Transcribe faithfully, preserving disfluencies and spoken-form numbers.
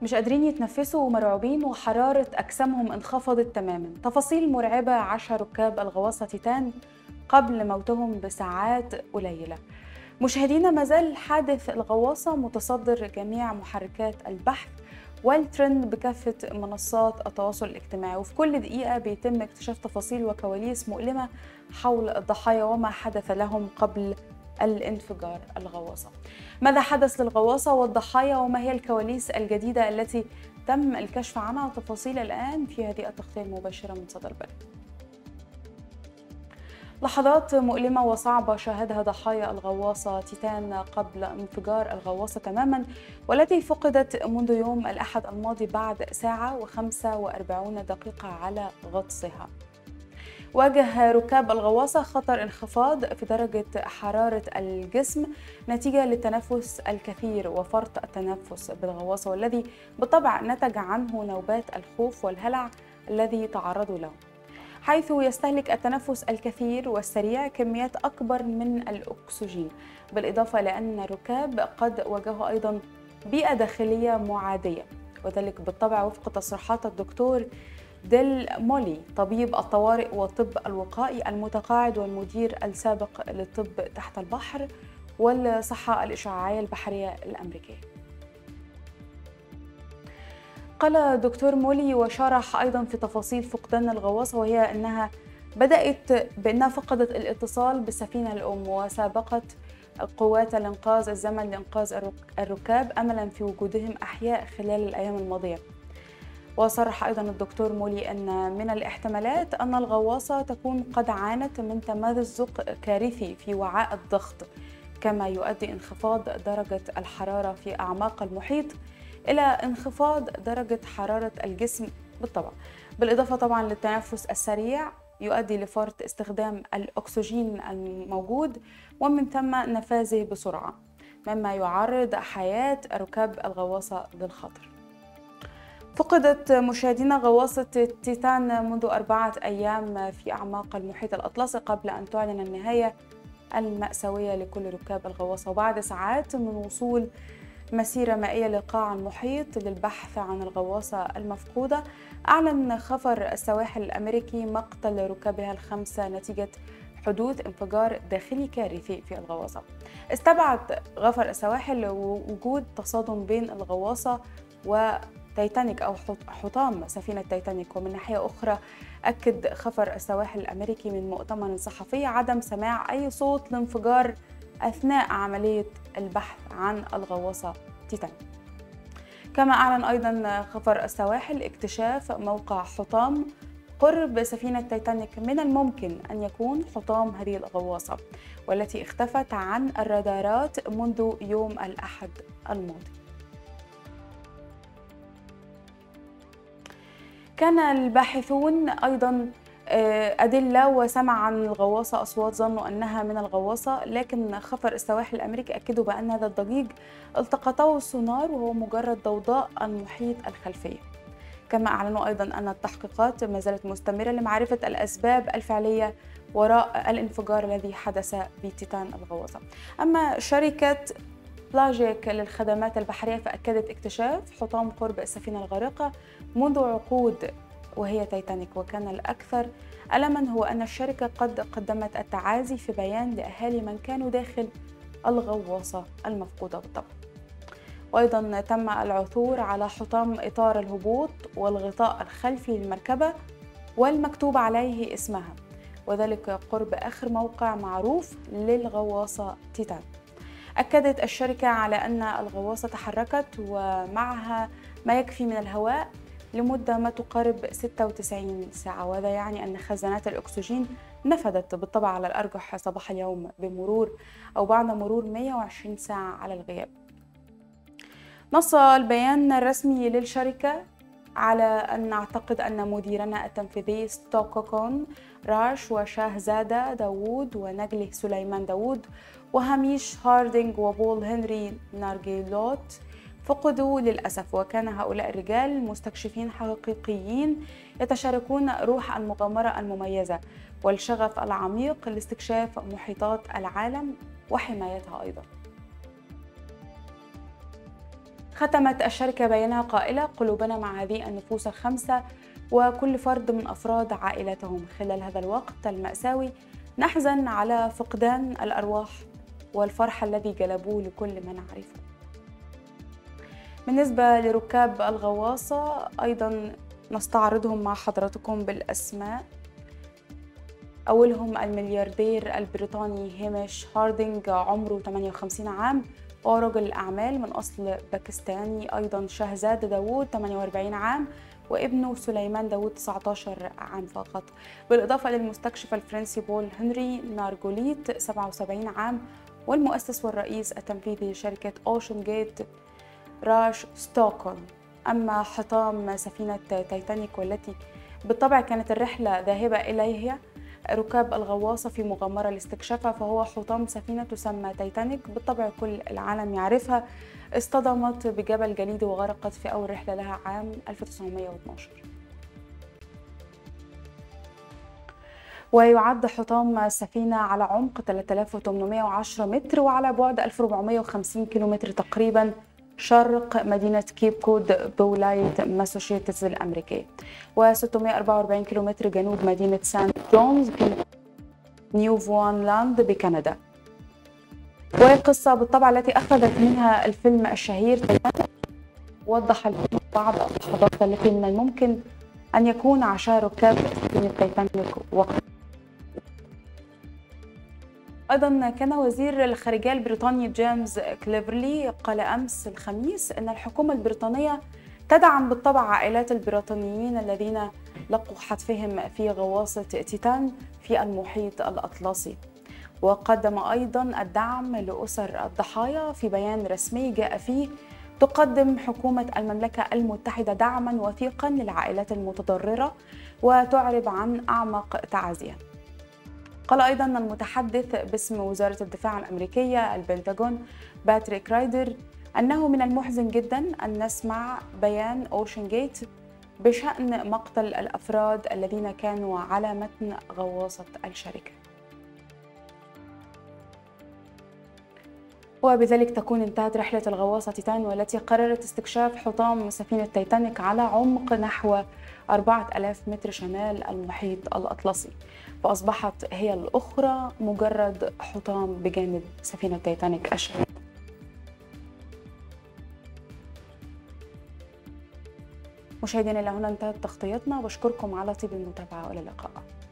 مش قادرين يتنفسوا ومرعوبين وحرارة أجسامهم انخفضت تماما. تفاصيل مرعبة عاش ركاب الغواصة تيتان قبل موتهم بساعات قليلة. مشاهدينا، ما زال حادث الغواصة متصدر جميع محركات البحث والترند بكافة منصات التواصل الاجتماعي، وفي كل دقيقة بيتم اكتشاف تفاصيل وكواليس مؤلمة حول الضحايا وما حدث لهم قبل الانفجار الغواصة. ماذا حدث للغواصة والضحايا وما هي الكواليس الجديدة التي تم الكشف عنها؟ تفاصيل الآن في هذه التغطية المباشرة من صدى البلد. لحظات مؤلمة وصعبة شاهدها ضحايا الغواصة تيتان قبل انفجار الغواصة تماما، والتي فقدت منذ يوم الأحد الماضي بعد ساعة وخمسة وأربعين دقيقة على غطسها. واجه ركاب الغواصة خطر انخفاض في درجة حرارة الجسم نتيجة للتنفس الكثير وفرط التنفس بالغواصة، والذي بالطبع نتج عنه نوبات الخوف والهلع الذي تعرضوا له، حيث يستهلك التنفس الكثير والسريع كميات أكبر من الأكسجين، بالإضافة لأن الركاب قد واجهوا أيضا بيئة داخلية معادية، وذلك بالطبع وفق تصريحات الدكتور ديل مولي طبيب الطوارئ والطب الوقائي المتقاعد والمدير السابق للطب تحت البحر والصحة الإشعاعية البحرية الأمريكية. قال دكتور مولي وشرح أيضا في تفاصيل فقدان الغواصة، وهي أنها بدأت بأنها فقدت الاتصال بالسفينة الأم وسابقت قوات الإنقاذ الزمن لإنقاذ الركاب أملا في وجودهم أحياء خلال الأيام الماضية. وصرح أيضا الدكتور مولي أن من الاحتمالات أن الغواصة تكون قد عانت من تمزق كارثي في وعاء الضغط، كما يؤدي انخفاض درجة الحرارة في أعماق المحيط إلى انخفاض درجة حرارة الجسم بالطبع، بالإضافة طبعا للتنفس السريع يؤدي لفرط استخدام الأكسجين الموجود ومن ثم نفاذه بسرعة، مما يعرض حياة ركاب الغواصة للخطر. فقدت مشاهدينا غواصة تيتان منذ أربعة أيام في أعماق المحيط الأطلسي قبل أن تعلن النهاية المأساوية لكل ركاب الغواصة، وبعد ساعات من وصول مسيرة مائية لقاع المحيط للبحث عن الغواصة المفقودة. أعلن خفر السواحل الأمريكي مقتل ركابها الخمسة نتيجة حدوث انفجار داخلي كارثي في الغواصة. استبعد غفر السواحل وجود تصادم بين الغواصة و تايتانيك أو حطام سفينة تايتانيك، ومن ناحية أخرى أكد خفر السواحل الأمريكي من مؤتمر صحفي عدم سماع أي صوت لانفجار أثناء عملية البحث عن الغواصة تيتان. كما أعلن أيضا خفر السواحل اكتشاف موقع حطام قرب سفينة تايتانيك من الممكن أن يكون حطام هذه الغواصة، والتي اختفت عن الرادارات منذ يوم الأحد الماضي. كان الباحثون أيضاً أدلة وسمع عن الغواصة أصوات ظنوا أنها من الغواصة، لكن خفر السواحل الأمريكي أكدوا بأن هذا الضجيج التقطه السونار وهو مجرد ضوضاء المحيط الخلفية. كما أعلنوا أيضاً أن التحقيقات ما زالت مستمرة لمعرفة الأسباب الفعلية وراء الانفجار الذي حدث بتيتان الغواصة. أما شركة بلاجيك للخدمات البحرية فأكدت اكتشاف حطام قرب السفينة الغارقة منذ عقود وهي تايتانيك، وكان الأكثر ألماً هو أن الشركة قد قدمت التعازي في بيان لأهالي من كانوا داخل الغواصة المفقودة بالطبع. وأيضاً تم العثور على حطام إطار الهبوط والغطاء الخلفي للمركبة والمكتوب عليه اسمها، وذلك قرب آخر موقع معروف للغواصة تيتان. أكدت الشركة على أن الغواصة تحركت ومعها ما يكفي من الهواء لمدة ما تقارب ستة وتسعين ساعة، وهذا يعني أن خزانات الأكسجين نفدت بالطبع على الأرجح صباح اليوم بمرور أو بعد مرور مئة وعشرين ساعة على الغياب. نص البيان الرسمي للشركة على أن نعتقد أن مديرنا التنفيذي ستوكوكون راش وشاهزادة داوود ونجله سليمان داوود وهاميش هاردينغ وبول هنري نارجيلوت فقدوا للأسف، وكان هؤلاء الرجال مستكشفين حقيقيين يتشاركون روح المغامرة المميزة والشغف العميق لاستكشاف محيطات العالم وحمايتها أيضا. ختمت الشركة بيانها قائلة: قلوبنا مع هذه النفوس الخمسة وكل فرد من أفراد عائلتهم. خلال هذا الوقت المأساوي نحزن على فقدان الأرواح والفرح الذي جلبوه لكل من نعرفه. بالنسبة لركاب الغواصة أيضا نستعرضهم مع حضراتكم بالأسماء. أولهم الملياردير البريطاني هيمش هاردينج، عمره ثمانية وخمسين عام ورجل أعمال من أصل باكستاني. أيضا شهزاد داوود ثمانية وأربعين عام وابنه سليمان داوود تسعة عشر عام فقط، بالإضافة للمستكشف الفرنسي بول هنري نارجوليت سبعة وسبعين عام، والمؤسس والرئيس التنفيذي لشركة أوشن جيت راش ستوكهولم. أما حطام سفينة تايتانيك والتي بالطبع كانت الرحلة ذاهبة إليها ركاب الغواصة في مغامرة لاستكشافها، فهو حطام سفينة تسمى تايتانيك، بالطبع كل العالم يعرفها. اصطدمت بجبل جليدي وغرقت في أول رحلة لها عام ألف وتسعمائة واثني عشر. ويعد حطام السفينة على عمق ثلاثة آلاف وثمانمائة وعشرة متر وعلى بعد ألف وأربعمائة وخمسين كيلومتر تقريبا شرق مدينة كيب كود بولاية ماساتشوستس الأمريكية، و644 كيلومتر جنوب مدينة سانت جونز في نيوفونلاند بكندا. وقصة بالطبع التي أخذت منها الفيلم الشهير تايتانيك. وضح الفيلم بعض اللحظات التي من الممكن أن يكون عاشها ركاب سفينة تايتانيك وقت. أيضا كان وزير الخارجية البريطاني جيمس كليفرلي قال أمس الخميس أن الحكومة البريطانية تدعم بالطبع عائلات البريطانيين الذين لقوا حتفهم في غواصة تيتان في المحيط الأطلسي. وقدم أيضا الدعم لأسر الضحايا في بيان رسمي جاء فيه تقدم حكومة المملكة المتحدة دعما وثيقا للعائلات المتضررة وتعرب عن أعمق تعازيها. قال أيضا المتحدث باسم وزارة الدفاع الأمريكية البنتاغون باتريك رايدر أنه من المحزن جدا أن نسمع بيان أوشن جيت بشأن مقتل الأفراد الذين كانوا على متن غواصة الشركة. وبذلك تكون انتهت رحلة الغواصة تيتان، والتي قررت استكشاف حطام سفينة تايتانيك على عمق نحو أربعة آلاف متر شمال المحيط الأطلسي، فأصبحت هي الأخرى مجرد حطام بجانب سفينة تايتانيك الشهيرة. مشاهدينا، إلى هنا انتهت تغطيتنا، وبشكركم على طيب المتابعة، وإلى اللقاء.